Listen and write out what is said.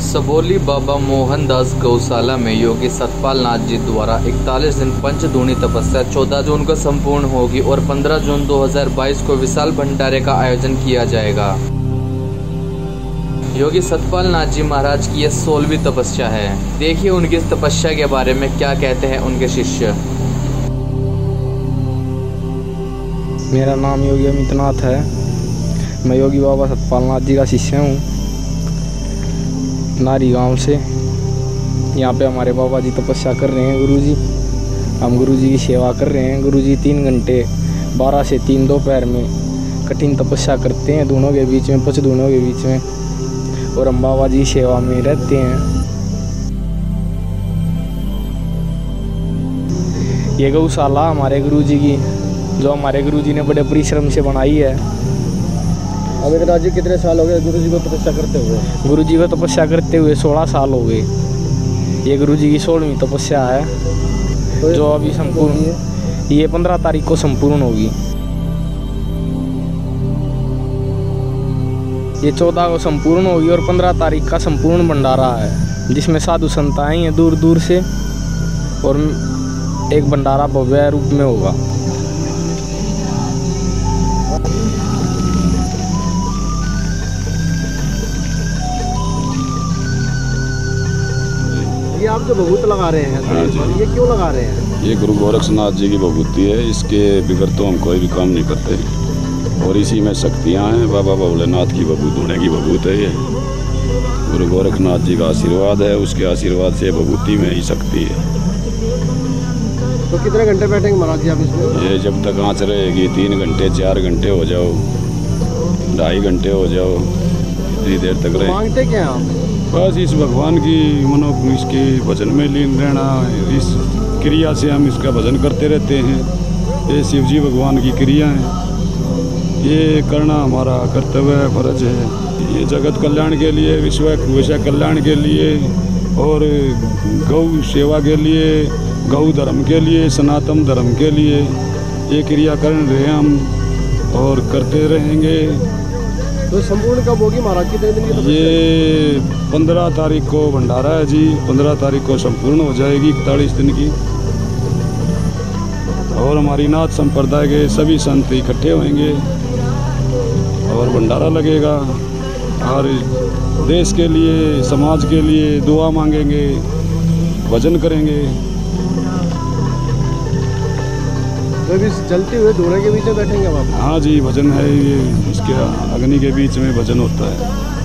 सबोली बाबा मोहनदास गौशाला में योगी सतपाल नाथ जी द्वारा 41 दिन पंचदूनी तपस्या 14 जून को संपूर्ण होगी और 15 जून 2022 को विशाल भंडारे का आयोजन किया जाएगा। योगी सतपाल नाथ जी महाराज की यह 16वीं तपस्या है। देखिए उनकी इस तपस्या के बारे में क्या कहते हैं उनके शिष्य। मेरा नाम योगी अमित नाथ है। मैं योगी बाबा सतपाल नाथ जी का शिष्य हूँ, नारी गांव से। यहाँ पे हमारे बाबा जी तपस्या कर रहे हैं। गुरुजी, हम गुरुजी की सेवा कर रहे हैं। गुरुजी 3 घंटे 12 से 3 दोपहर में कठिन तपस्या करते हैं, दोनों के बीच में, पंचदूनों के बीच में, और हम बाबा जी की सेवा में रहते हैं। ये गौशाला हमारे गुरुजी की, जो हमारे गुरुजी ने बड़े परिश्रम से बनाई है। अमित नाथ जी कितने साल हो गए गुरुजी को तपस्या करते हुए? गुरुजी को तपस्या करते हुए 16 साल हो गए। ये गुरुजी की 16वीं तपस्या है, तो जो अभी संपूर्ण, ये 15 तारीख को संपूर्ण होगी। ये 14 को संपूर्ण होगी और 15 तारीख का संपूर्ण भंडारा है, जिसमें साधु संत आए हैं दूर दूर से, और एक भंडारा भव्य रूप में होगा। ये आप जो भभूत लगा रहे हैं, हाँ जी। ये क्यों लगा रहे हैं? ये गुरु गोरक्षनाथ जी की भभूति है। इसके बिगड़ तो हम कोई भी काम नहीं करते, और इसी में शक्तियाँ हैं। बाबा भोलेनाथ की भभूत होने की भभूत है ये। गुरु गोरक्षनाथ जी का आशीर्वाद है, उसके आशीर्वाद से भभूति में ही शक्ति है। तो कितने घंटे बैठेंगे महाराज जी आप इसमें? ये जब तक आँच रहेगी, 3 घंटे 4 घंटे हो जाओ, 2.5 घंटे हो जाओ, इतनी देर तक रहे। मांगते क्या हैं आप? बस इस भगवान की इसके भजन में लीन रहना। इस क्रिया से हम इसका भजन करते रहते हैं। ये शिव जी भगवान की क्रिया है, ये करना हमारा कर्तव्य है, फर्ज है। ये जगत कल्याण के लिए, विश्व कल्याण के लिए, और गौ सेवा के लिए, गौ धर्म के लिए, सनातन धर्म के लिए ये क्रिया कर रहे हैं हम, और करते रहेंगे। तो संपूर्ण कब होगी महाराज? कितने दिन की तपस्या? ये 15 तारीख को भंडारा है जी। 15 तारीख को संपूर्ण हो जाएगी 41 दिन की, और हमारी नाथ संप्रदाय के सभी संत इकट्ठे होंगे और भंडारा लगेगा, और देश के लिए, समाज के लिए दुआ मांगेंगे, भजन करेंगे। तो भी जलते हुए धुएं के बीच में बैठेंगे आप? हाँ जी, भजन है ये। इसके अग्नि के बीच में भजन होता है।